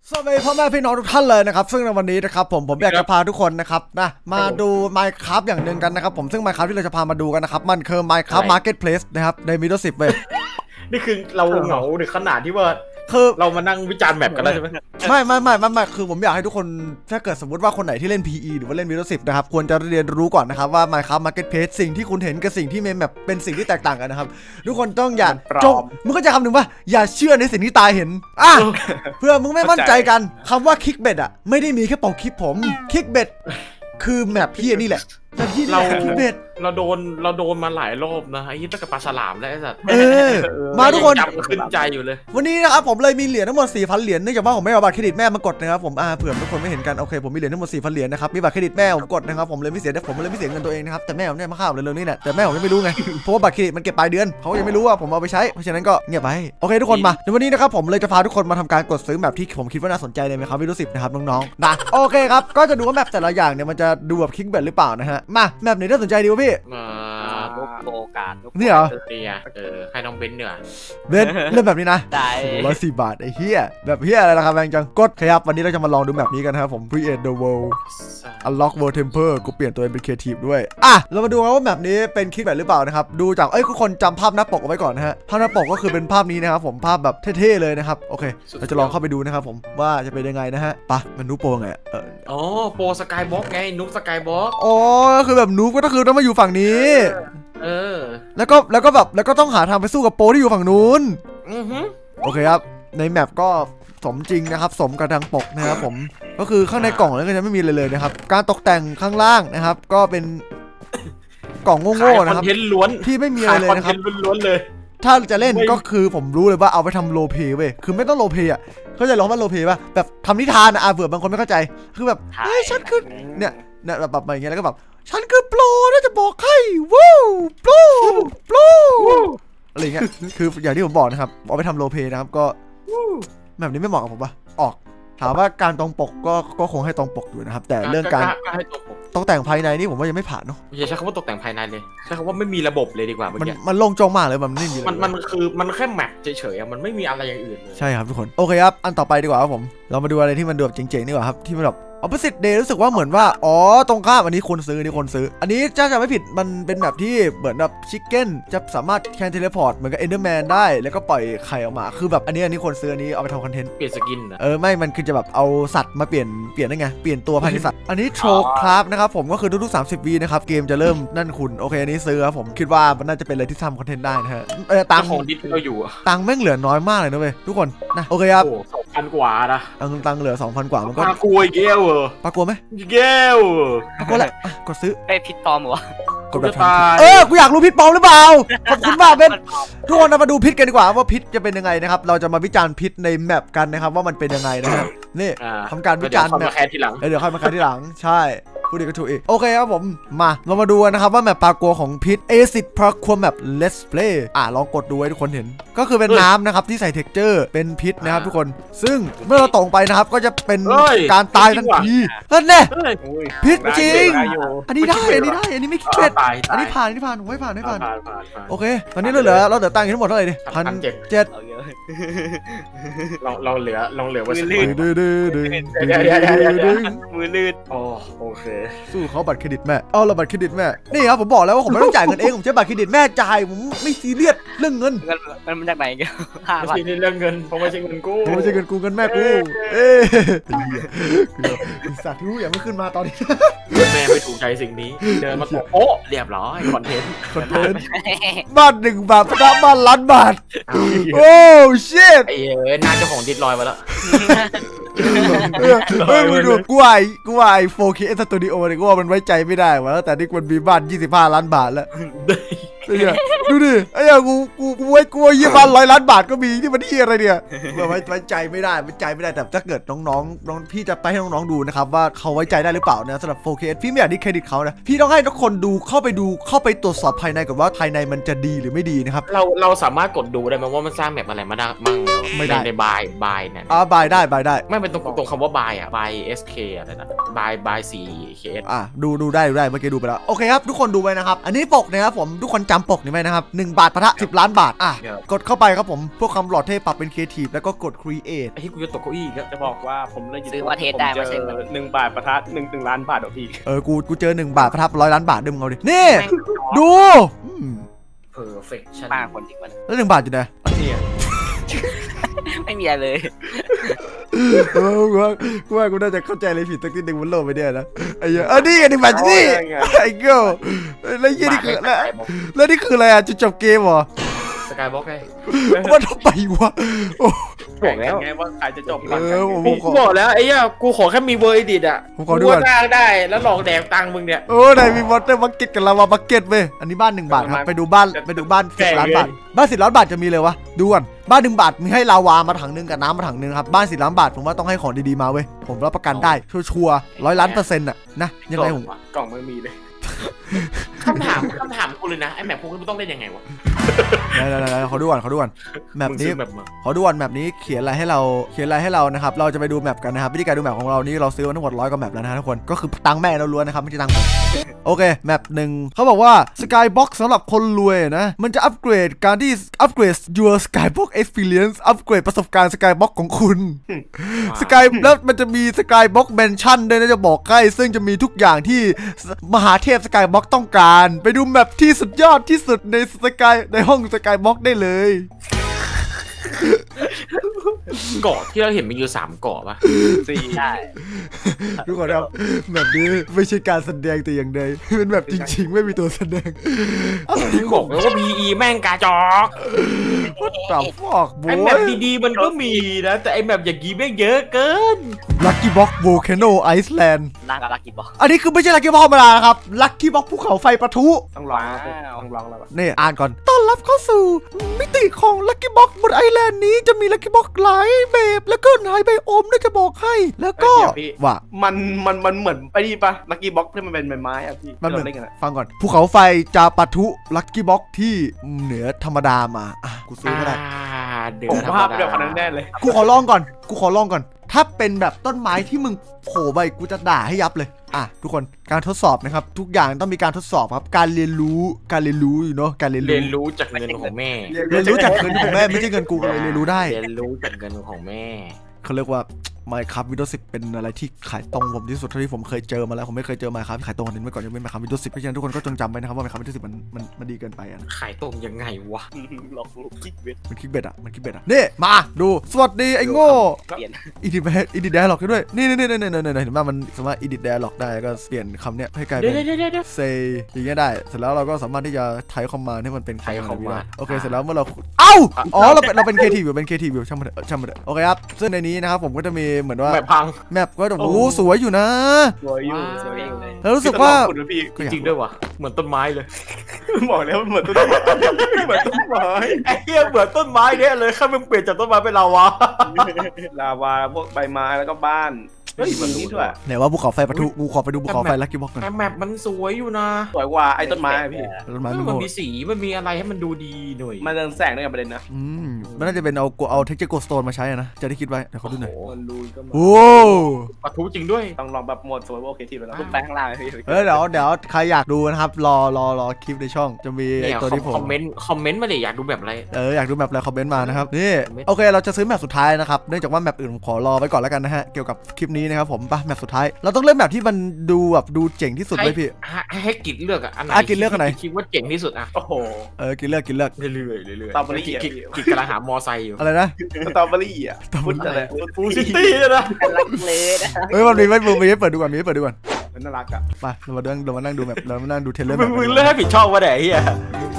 สวัสดีพ่อแม่พี่น้องทุกท่านเลยนะครับซึ่งในวันนี้นะครับผมอยากจะพาทุกคนนะครับมาดู Minecraft อย่างหนึ่งกันนะครับผมซึ่ง Minecraft ที่เราจะพามาดูกันนะครับมันคือ Minecraft Marketplace นะครับใน Middle 10เว้ยนี่คือเราเหงาถึงขนาดที่ว่าคือเรามานั่งวิจารณ์แมปกันได้ใช่ไหมไม่คือผมอยากให้ทุกคนถ้าเกิดสมมติว่าคนไหนที่เล่น PE หรือว่าเล่น Middle 10นะครับควรจะเรียนรู้ก่อนนะครับว่า Minecraft Marketplace สิ่งที่คุณเห็นกับสิ่งที่แมปเป็นสิ่งที่แตกต่างกันนะครับทุกคนต้องอย่าจงมึงก็จะคำหนึ่งว่าอย่าเชื่อในสิ่งที่ตาเห็นเพื่อมึงไม่มั่นใจกันคำว่าคิกเบ็ดอ่ะไม่ได้มีแค่ปอกคลิปผมคิกเบ็ดคือแมปพี่นี่แหละแบบที่เราเราโดนมาหลายรอบนะไอ้ยี่ตั้งแต่ปลาฉลามแล้วไอ้สัตว์มาทุกคนจำขึ้นใจอยู่เลยวันนี้นะครับผมเลยมีเหรียญทั้งหมด 4,000 เหรียญเนื่องจากว่าผมไม่เอาบัตรเครดิตแม่มากดนะครับผมเผื่อทุกคนไม่เห็นกันโอเคผมมีเหรียญทั้งหมด 4,000 เหรียญนะครับมีบัตรเครดิตแม่ผมกดนะครับผมเลยไม่เสียเงินตัวเองนะครับแต่แม่ผมเนี่ยมาข้าวเร็วๆนี่แหละแต่แม่ผมยังไม่รู้ไงเพราะว่าบัตรเครดิตมันเก็บปลายเดือนเขายังไม่รู้ว่าผมเอาไปใช้เพราะฉะนั้นก็เงียบไปโอเคทุกคนมาในวันนี้นะครับผมเลยจะพาทุกคนมาทำการกดซื้อแมปที่ผมคิดว่าน่าสนใจในMinecraft Middle 10นะครับน้องๆนะโอเคครับก็จะดูว่าแมปแต่ละอย่างเนี่ยมันจะดูแบบคลิกเบ็ดหรือเปล่านะฮะมาแมปไหนน่าสนใจดีวะพี่ลูกโอกาสนี่เหรอให้น้องเบนเนี่ยเบนเล่นแบบนี้นะได้ 104 บาทไอ้เหี้ยแบบเหี้ยอะไรราคาแพงจังกดครับวันนี้เราจะมาลองดูแบบนี้กันนะครับผม Create the World Unlock World Temper กูเปลี่ยนตัวเองเป็น Creative ด้วยเรามาดูกันว่าแบบนี้เป็นคลิกแบบหรือเปล่านะครับดูจากทุกคนจำภาพหน้าปกเอาไว้ก่อนนะฮะภาพหน้าปกก็คือเป็นภาพนี้นะครับผมภาพแบบเท่ๆเลยนะครับโอเคเราจะลองเข้าไปดูนะครับผมว่าจะเป็นยังไงนะฮะปะมันนูโปรไงโปรสกายบ็อกไงนุ๊กสกายบ็อกอ๋อคือแบบนูก็คือต้องมาอยู่ฝั่งนี้แล้วก็ต้องหาทางไปสู้กับโปรที่อยู่ฝั่งนู้นโอเคครับในแมปก็สมจริงนะครับสมกับทางปกนะครับผมก็คือข้างในกล่องแล้วก็จะไม่มีเลยนะครับการตกแต่งข้างล่างนะครับก็เป็นกล่องโง่ๆนะครับที่ไม่มีอะไรเลยนะครับล้วนเลยถ้าจะเล่นก็คือผมรู้เลยว่าเอาไปทำโรลเพลย์เว้ยคือไม่ต้องโรลเพลย์เข้าใจหรอว่าโรลเพลย์ป่ะแบบทำนิทานเผื่อบางคนไม่เข้าใจคือแบบเฮ้ยฉันคือเนี่ยแบบมาอย่างเงี้ยแล้วก็แบบฉันคือโปรน่าจะบอกให้วู้โปรอะไรเงี้ยคืออย่างที่ผมบอกนะครับเอาไปทำโรลเพลย์นะครับก็แบบนี้ไม่เหมาะกับผมป่ะออกถามว่าการตรงปกก็คงให้ตรงปกอยู่นะครับแต่เรื่องการตกแต่งภายในนี่ผมว่ายังไม่ผ่านเนาะอย่าใช้คำว่าตกแต่งภายในเลยใช้คำว่าไม่มีระบบเลยดีกว่ามันโล่งโจ้งมากเลยมันไม่มีมันแค่แมปเฉยๆมันไม่มีอะไรอย่างอื่นเลยใช่ครับทุกคนโอเคครับอันต่อไปดีกว่าครับผมเรามาดูอะไรที่มันดูแบบเจ๋งๆดีกว่าครับที่มันแบบOpposite Day รู้สึกว่าเหมือนว่าตรงข้ามอันนี้คนซื้ออันนี้จะไม่ผิดมันเป็นแบบที่เหมือนแบบชิคเก้นจะสามารถแคนเทเลพอร์ตเหมือนกับ Enderman ได้แล้วก็ปล่อยไข่ออกมาคือแบบอันนี้คนซื้ออันนี้เอาไปทำคอนเทนต์เปลี่ยนสกินไม่มันคือจะแบบเอาสัตว์มาเปลี่ยนได้ไงเปลี่ยนตัวภายในสัตว์อันนี้โชว์คราฟนะครับผมก็คือทุกๆ30 วินะครับเกมจะเริ่มนั่นคุณโอเคอันนี้ซื้อครับผมคิดว่ามันน่าจะเป็นอะไรที่ทำคอนเทนต์ได้นะฮะตังของดิสเราอยู่ตังแม่งเหลือน้อยมากเลยนะเว้ยทุกคนนะโอเคครับ 2,000 กว่านะตังเหลือ 2,000 กว่ามันก็ปลากลัวอีกแล้วปลากลัวไหมแก้วก็แหละกดซื้อพิษปลอมเหรอกดแบบกูอยากรู้พิษปลอมหรือเปล่าขอบคุณมากเบนทุกคนมาดูพิษกันดีกว่าว่าพิษจะเป็นยังไงนะครับเราจะมาวิจารณ์พิษในแมปกันนะครับว่ามันเป็นยังไงนะฮะนี่ทำการวิจารณ์แมปเดี๋ยวค่อยมาแคร์ทีหลังใช่พูดดีก็ถูกอีกโอเคครับผมเรามาดูกันนะครับว่าแมปปลากัวของพิษ Acid Parkour Map Let's Play ลองกดดูให้ทุกคนเห็นก็คือเป็นน้ำนะครับที่ใส่เท็กเจอร์เป็นพิษนะครับทุกคนซึ่งเมื่อเราตกไปนะครับก็จะเป็นการตายทันทีนั่นแน่พิษจริงอันนี้ไม่คิดเป็ดอันนี้ผ่านผมไม่ผ่านโอเคตอนนี้เราเหลือตังค์ทั้งหมดเท่าไหร่ดิ1,700 เราเหลือไว้สักมือลื่นโอเคสู้เขาบัตรเครดิตแม่เราบัตรเครดิตแม่นี่ครับผมบอกแล้วว่าผมไม่ต้องจ่ายเงินเองผมใช้บัตรเครดิตแม่จ่ายผมไม่ซีเรียสเรื่องเงินมันมาจากไหนกันไม่ใช่เรื่องเงินเพราะไม่ใช่เงินกูเงินแม่กูสัตว์รู้อย่างไม่ขึ้นมาตอนนี้แม่ไม่ถูกใจสิ่งนี้เดินมาตบเรียบร้อยคอนเทนต์บ้าน1 บาทบ้านล้านบาทโอ้ชิตน่าเจ้าของดิสลอยมาแล้วมึงดูกูไอ้ 4K Studio เนี่ยกูว่ามันไว้ใจไม่ได้วะแต่นี่มันมีบ้าน25 ล้านบาทแล้วดูดิไอ้ยังกูไว้กลัว20 ล้านบาทก็มีที่มันที่อะไรเนี่ยไว้ใจไม่ได้แต่ถ้าเกิดน้องพี่จะไปให้น้องๆดูนะครับว่าเขาไว้ใจได้หรือเปล่านะสำหรับ 4K พี่ไม่อยากดิสเครดิตเขานะพี่ต้องให้ทุกคนดูเข้าไปตรวจสอบภายในก่อนว่าภายในมันจะดีหรือไม่ดีนะครับเราสามารถกดดูได้ไหมว่ามันสร้างแบบอะไรมาได้มั่งไม่ได้ในบายเนี่ยบายได้ไม่เป็นตรงคำว่าบายบาย SK อะไรนะบาย 4KS ดูได้เมื่อกี้ดูไปแล้วโอเคครับทุกคนดูไว้นะครับอันนี้ปกนะครับผมทุกคนจำปกนี่ไหมนะครับ1 บาทปะทะ10 ล้านบาทกดเข้าไปครับผมพวกคำหลอดเทพปรับเป็นครีเอทีฟแล้วก็กด create ไอ้ที่กูจะตกเก้าอี้ก็จะบอกว่าผมเลยซื้อว่าเทสได้มาเช็ค 1 บาทประทัด1 ล้านบาทพี่กูเจอ1 บาทปะทะ100 ล้านบาทด้วยมึงเอาดินี่ดู perfection ป้าคนจริงมันแล้ว1 บาทอยู่ไหนไม่มีอะไรเลยกูว่ากูน่าจะเข้าใจอะไรผิดตั้งที่ดึงมันโลไปเนี่ยนะไอ้เหี้ยนี่กันดิบัตรนี่ไอ้เก้าแล้วยี่นี่คือแล้วนี่คืออะไรอ่ะจุดจบเกมเหรอสกายบล็อกไงว่าทำไมวะบอกแล้วไงว่าใครจะจบผมบอกแล้วไอ้เหี้ยกูขอแค่มีเวอร์ดิตอ่ะผมขอด้วยได้แล้วหลอกแดกตังมึงเนี่ยไหนมีวอเตอร์บักเก็ตกับลาวาบักเก็ตเว้ยอันนี้บ้าน1 บาทครับไปดูบ้าน10 ล้านบาทบ้าน10 ล้านบาทจะมีเลยวะดูก่อนบ้าน1 บาทมีให้ลาวามาถังนึงกับน้ำมาถังนึงครับบ้าน10 ล้านบาทผมว่าต้องให้ของดีๆมาเว้ยผมรับประกันได้ชัวร์100% อ่ะนะยังไงผมกล่องไม่มีเลยคำถามกูเลยนะไอ้แมปพวกนี้มันต้องเล่นยังไงวะได้เขาดูก่อนแมปนี้เขาดูก่อนแมปนี้เขียนอะไรให้เรานะครับเราจะไปดูแมปกันนะครับวิธีการดูแมปของเรานี้เราซื้อมาทั้งหมด100 กว่าแมปแล้วนะทุกคนก็คือตังแม่เราล้วนนะครับไม่ใช่ตังผมโอเคแมป1เขาบอกว่า Skybox สำหรับคนรวยนะมันจะอัปเกรดการที่อัปเกรด your Skybox experience อัปเกรดประสบการณ์ Skybox ของคุณแล้วมันจะมี Skybox Mansion ด้วยนะจะบอกให้ซึ่งจะมีทุกอย่างที่มหาเทพ Skybox ต้องการไปดูแมปที่สุดยอดที่สุดในห้อง Skybox ได้เลยเกาะที่เราเห็นมีอยู่3 เกาะป่ะ 4ใช่ทุกคนครับแบบนี้ไม่ใช่การแสดงแต่อย่างใดเป็นแบบจริงๆไม่มีตัวแสดงที่บอกแล้วว่า PE แม่งกาจอกต่ฟอกไอแบบดีๆมันก็มีนะแต่ไอแบบอย่างนี้แม่งเยอะเกิน Lucky Box Volcano Iceland น่ากับ Lucky Box อันนี้คือไม่ใช่ Lucky Box ธรรมดานะครับ Lucky Box ภูเขาไฟปะทุต้องลองแล้วนี่อ่านก่อนต้อนรับเข้าสู่มิติของ Lucky Box บนไอแลนด์นี้จะมี Lucky Box หลายแบบแล้วก็หลายไบโอมน่าจะบอกให้แล้วก็ว่ามันเหมือนไอ้นี่ปะ Lucky Box ที่มันเป็นไม้อะพี่มันเหมือนฟังก่อนภูเขาไฟจะปะทุ Lucky Box ที่เหนือธรรมดามากูซื้อก็ได้ผมภาพเดียวกันนั้นแน่เลยกูขอลองก่อนถ้าเป็นแบบต้นไม้ที่มึงโผล่ไปกูจะด่าให้ยับเลยทุกคนการทดสอบนะครับทุกอย่างต้องมีการทดสอบครับการเรียนรู้อยู่เนาะการเรียนรู้จากเงินของแม่เรียนรู้จากเงินของแม่ไม่ใช่เงินกูเลยเรียนรู้ได้เรียนรู้จากเงินของแม่เขาเรียกว่า Minecraft Windows 10เป็นอะไรที่ขายตรงผมที่สุดที่ผมเคยเจอมาแล้วผมไม่เคยเจอ Minecraft ขายตรงอันนี้มาก่อนยังเป็น Minecraft Windows 10เพราะฉะนั้นทุกคนก็จงจำไว้นะครับว่า Minecraft Windows 10มันดีเกินไปขายตรงยังไงวะหลอกลวงคิกเบ็ดมันคิกเบ็ดนี่มาดูสวัสดีไอ้โง่อีดิทแดร์ล็อกด้วยนี่เห็นว่ามันสามารถอีดิทแดร์ล็อกได้ก็เปลี่ยนคำเนี้ยให้กลายเป็นเซย์อย่างเงี้ยได้เสร็จแล้วเราก็สามารถที่จะไทป์คอมมานด์ให้มันเป็นไทป์คอมมานด์โอเคเสร็จแล้วเมื่อเราเราเป็น creative อยู่ช่างมันโอเคครับซึ่งในนี้นะครับผมก็จะมีเหมือนว่าแมปก็โอ้สวยอยู่นะสวยอยู่แล้วรู้สึกว่าจริงด้วยว่ะเหมือนต้นไม้เลยบอกแล้วเหมือนต้นไม้ไอ้เหี้ยเหมือนต้นไม้เนี่ยเลยแค่มึงเปลี่ยนจากต้นไม้เป็นลาวาพวกใบไม้แล้วก็บ้านมันนี้ด้วยไหนว่าภูเขาไฟปะทุกูขอไปดูภูเขาไฟลักกี้บ็อกกันแมปมันสวยอยู่นะสวยกว่าไอ้ต้นไม้พี่ต้นไม้มันมีสีมันมีอะไรให้มันดูดีหน่อยมันเรืองแสงด้วยกันประเด็นนะมันน่าจะเป็นเอาเท็กเจอร์โกลด์สโตนมาใช้นะจะได้คิดไว้เดี๋ยวเขาดูหน่อยโอ้ปะทุจริงด้วยต้องลองแบบโหมดสวยโอเคทีไปแล้วไปข้างล่างพี่เดี๋ยวใครอยากดูนะครับรอคลิปในช่องจะมีตัวที่ผมคอมเมนต์มาดิอยากดูแบบอะไรอยากดูแบบอะไรคอมเมนต์มานะครับนี่โอเคเราจะซื้อแมปสุดท้ายนะครับเนื่องจากว่าแมปอื่นผมขอรอไว้ก่อนแล้วกันนะฮะเกี่ยวกับคลิปนี้นะครับผมแมปสุดท้ายเราต้องเลือกแมปที่มันดูแบบดูเจ๋งที่สุดเลยพี่ให้กินเลือกอันไหนกินเลือกอันไหนคิดว่าเจ๋งที่สุดโอ้โหกินเลือกเรื่อยสตรอเบอรี่กินกำลังหามอไซค์อยู่อะไรนะสตรอเบอรี่พูดอะไรฟูซิตี้นะมันมีไม่เปิดดูก่อนมันน่ารักไปเรามานั่งดูแบบเรามานั่งดูเทเลอร์มึงเลือกให้ผิดช่องวะไหนเฮีย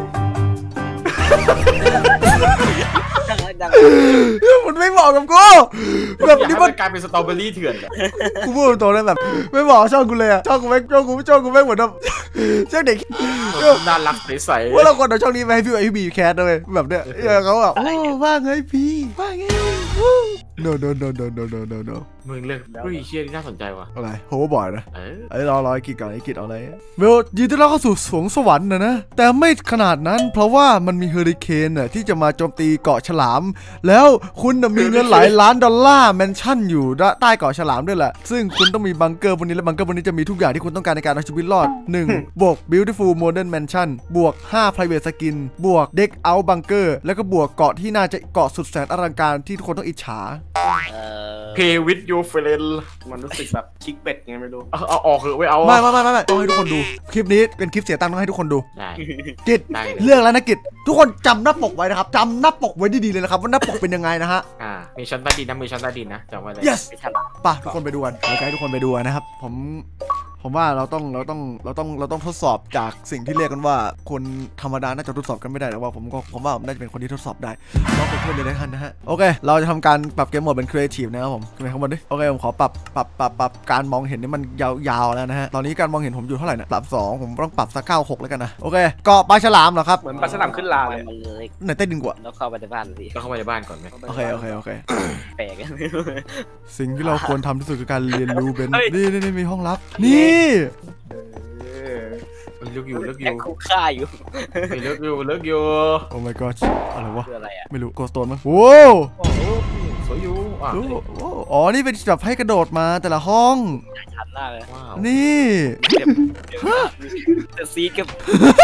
มันไม่เหมาะกับกูแบบนี้มันกลายเป็นสตรอเบอรี่เถื่อนกูพูดตรงเลยแบบไม่เหมาะช่องกูเลยช่องกูไม่เหมือนแบบช่องเด็กน่ารักใสๆว่าเราควรเอาช่องนี้ไปให้พี่บีแคสด้วยแบบเนี้ยเขาแบบว่าไงพี่ว่าไง no no no no no no no no มึงเลือกรุ่ยเชี่ยที่น่าสนใจว่ะอะไรโฮเวอร์บอร์ดนะไอ้รอไอ้กิจก่อนไอ้กิจเอาอะไรเบลยืนต้อนรับเข้าสู่สวงสวรรค์นะแต่ไม่ขนาดนั้นเพราะว่ามันมีเฮอริเคนน่ะที่จะมาโจมตีเกาะฉลามแล้วคุณมีเงินหลายล้านดอลลาร์แมนชั่นอยู่ใต้เกาะฉลามด้วยแหละซึ่งคุณต้องมีบังเกอร์บนนี้และบังเกอร์บนนี้จะมีทุกอย่างที่คุณต้องการในการเอาชีวิตรอด1บวก beautiful modern mansion บวก5 private skin บวก deck out bunker แล้วก็บวกเกาะที่น่าจะเกาะสุดแสนอลังการที่ทุกคนต้องอิจฉา Play with your friend มันรู้สึกแบบคิกเป็ดไงไม่รู้เอาออกเหอะไม่เอาไม่ต้องให้ทุกคนดูคลิปนี้เป็นคลิปเสียตังค์ต้องให้ทุกคนดูกิจเรื่องแล้วนะกิจทุกคนจำหน้าปกไว้นะครับจำหน้าปกไว้ดีๆเลยนะครับว่าหน้าปกเป็นยังไงนะฮะมีชั้นใต้ดินนะมีชั้นใต้ดินนะจำไว้เลย yes ป่ะทุกคนไปดูกันเดี๋ยวให้ทุกคนไปดูนะครับผมว่าเราต้องทดสอบจากสิ่งที่เรียกกันว่าคนธรรมดาน่าจะทดสอบกันไม่ได้แต่ว่าผมว่าน่าจะเป็นคนที่ทดสอบได้ลองไปเพื่อนเลยได้ทันนะฮะโอเคเราจะทำการปรับเกมโหมดเป็นครีเอทีฟนะครับผมขึ้นไปข้างบนดิโอเคผมขอปรับการมองเห็นนี่มันยาวแล้วนะฮะตอนนี้การมองเห็นผมอยู่เท่าไหร่นะปรับ2ผมต้องปรับสัก96แล้วกันนะโอเคเกาะปลาฉลามเหรอครับเหมือนปลาฉลามขึ้นลาเลยไหนใต้ดินกว่าแล้วเข้าไปในบ้านสิเข้าไปในบ้านก่อนไหมโอเคแปลกสิ่งที่เราควรทำที่สุดคือการเรียนรู้เบนนี่มีห้องลับนี่เลิกอยู่คุกค่าอยู่เลิกอยู่โอ้ my god อะไรวะไม่รู้โกสโตนมั้ยโว้สวยอยู่อ๋อนี่เป็นแบบให้กระโดดมาแต่ละห้องชัดมากเลยนี่จะซีดกับ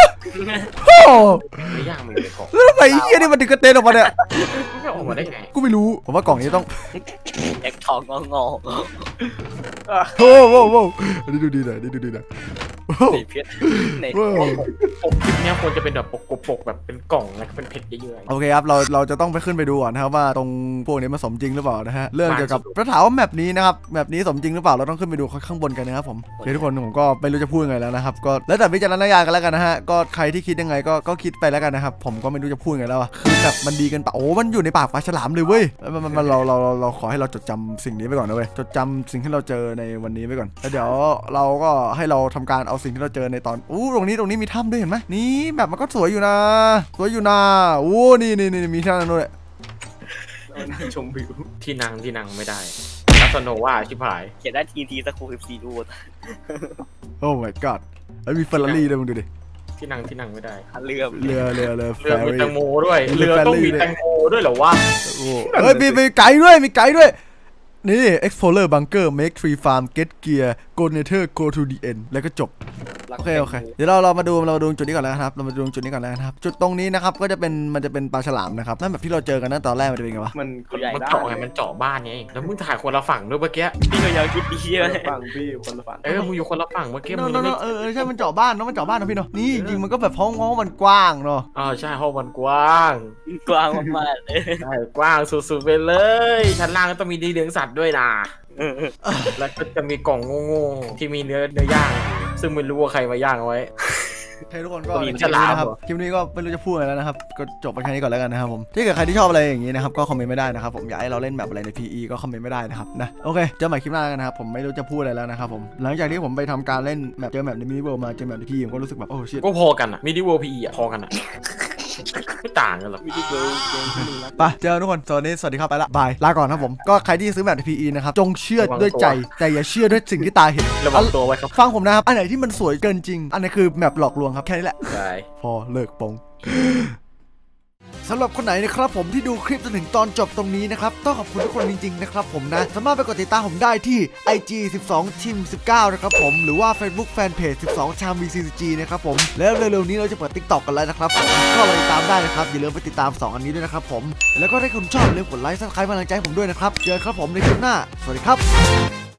ไม่ยากมันเลยของแล้วทำไมไอ้เหี้ยนี่มันถึงกระเตนออกมาเนี่ยไม่ออกมาได้ไงกูไม่รู้ผมว่ากล่องนี้ต้องแอกทองงอโอ้โหนี่ดูดีหน่อยเพชรปกคลิปนี้ควรจะเป็นแบบปกแบบเป็นกล่องนะเป็นเพชรเยอะๆโอเคครับเราจะต้องไปขึ้นไปดูก่อนนะครับว่าตรงพวกนี้มันสมจริงหรือเปล่านะฮะเรื่องเกี่ยวกับถามว่าแมปนี้นะครับแมปนี้สมจริงหรือเปล่าเราต้องขึ้นไปดูข้างบนกันนะครับผมเดี๋ยวทุกคนผมก็ไม่รู้จะพูดยังไงแล้วนะครับก็แล้วแต่วิจารณญาณกันแล้วกันนะฮะก็ใครที่คิดยังไงก็คิดไปแล้วกันนะครับผมก็ไม่รู้จะพูดยังไงแล้วอะคือแบบมันดีกันปะโอ้มันอยู่ในปากปลาฉลามเลยเว้ยมันเราขอให้เราจดจำสิ่งนี้ไปก่อนนะเว้ยจดจำสิ่งที่เราเจอในวันนี้ไปก่อนแล้วเดี๋ยวเราก็ให้เราทำการเอาสิ่งที่เราเจอในตอนตรงนี้มีถ้ำด้วยเห็นไหมนี่แบบมันก็สวยอยู่นะนี่มีที่นั่งด้วยชมวิวที่นั่งไม่ได้ลัสโนวาชิบหายเขียนได้ทีสกู14ดูโอ้ my god แล้วมีเฟอร์รารี่ด้วยมึงดูดิที่นั่งไม่ได้เรือมีแตงโมด้วยเรือต้องมีแตงโมด้วยเหรอวะเฮ้ยมีไก่ด้วยนี่ Explorer Bunker Make Tree Farm Get Gear Go Nether Go to the End แล้วก็จบโอเคเดี๋ยวเรามาดูจุดนี้ก่อนแล้วครับจุดตรงนี้นะครับก็จะเป็นมันจะเป็นปลาฉลามนะครับนั่นแบบที่เราเจอกันนั่นตอนแรกมันจะเป็นไงวะมันเจาะไงมันเจาะบ้านไงแล้วมึงถ่ายคนละฝั่งด้วยเมื่อกี้พี่ก็ยังคิดดีใช่ไหมฝั่งพี่คนละฝั่งมึงอยู่คนละฝั่งเมื่อกี้มึงใช่มันเจาะบ้านเนาะพี่เนาะนี่จริงมันก็แบบห้องมันกว้างเนาะใช่ห้องมันกว้างมากเลยใช่กว้างสุดๆไปเลยชั้นล่างก็ต้องมีดีเลี้ยงสัตว์ด้วยนะแล้วก็จะมีกล่องโง่ๆที่มีเนื้อย่างซึ่งไม่รู้ว่าใครมาย่างเอาไว้ทุกคนก็นะครับคลิปนี้ก็ไม่รู้จะพูดอะไรแล้วนะครับก็จบไปแค่นี้ก่อนแล้วกันนะครับผมถ้าเกิดใครที่ชอบอะไรอย่างนี้นะครับก็คอมเมนต์ไม่ได้นะครับผมอยากให้เราเล่นแบบอะไรใน PE ก็คอมเมนต์ไม่ได้นะครับนะโอเคเจอใหม่คลิปหน้ากันนะครับผมไม่รู้จะพูดอะไรแล้วนะครับผมหลังจากที่ผมไปทำการเล่นแบบเจอแบบในมินิเวิลด์มาเจอแบบใน PE ผมก็รู้สึกแบบโอ้ชิตก็พอกันอะมินิเวิลด์ PE อะพอกันอะไม่ต่างกันหรอกไปเจอทุกคนตอนนี้สวัสดีครับไปละบายลาก่อนครับผมก็ใครที่ซื้อแบบใน PE นะครับจงเชื่อด้วยใจแต่อย่าเชื่อด้วยสิ่งที่ตาเห็นระวังตัวไว้ครับฟังผมนะครับอันไหนที่มันสวยเกินจริงอันนี้คือแบบหลอกลวงครับแค่นี้แหละพอเลิกปงสำหรับคนไหนนะครับผมที่ดูคลิปจนถึงตอนจบตรงนี้นะครับต้องขอบคุณทุกคนจริงๆนะครับผมนะสามารถไปกดติดตามผมได้ที่ IG 12 Team 19นะครับผมหรือว่า Facebook Fanpage 12 Cham VCG นะครับผมแล้วเร็วๆนี้เราจะเปิด TikTok กันแล้วนะครับผมก็ไปติดตามได้นะครับอย่าลืมไปติดตาม2อันนี้ด้วยนะครับผมแล้วก็ถ้าคุณชอบอย่าลืมกดไลค์ Subscribe กำลังใจผมด้วยนะครับเจอกันครับผมในคลิปหน้าสวัสดีครับ